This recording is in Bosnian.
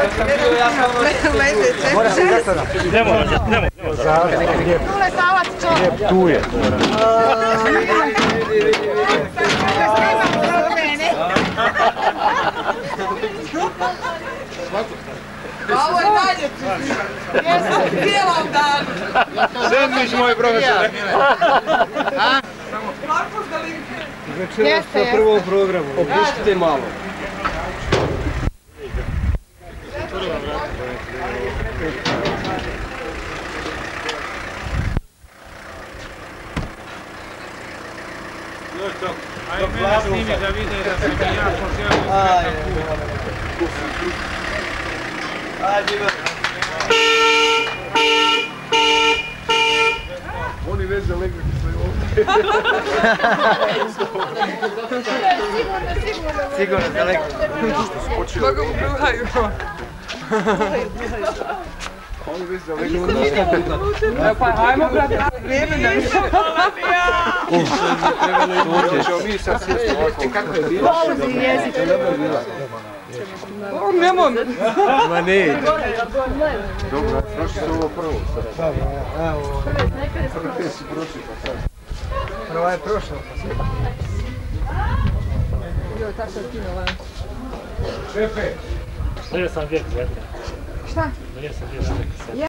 Moraš se zaklada. Nemo. Tule Savac čovjek. Tu je. Ovo je dalje. Jesam cijelom danu. Sedmić moj profesor. Večeras na prvom programu. Opustite malo. Aj mene snimi da vide da sam i ja poželio. Ajde. Oni već za legli svoje ovdje. Sigurno za legli. Mnogo mu bruhaju. Oni već za legli. Pa hajmo brate. Vrijeme da više. Ćemo mi sad sjesti ovako. Kako je bilo? Poluzi jezik. Nemoj. Ma ne. Dobro, prošli su ovo prvo. Evo. Prvi si prošli pa sad. Prva je prošla. Šefe! Bio sam vijek, Šta? bio sam vijek.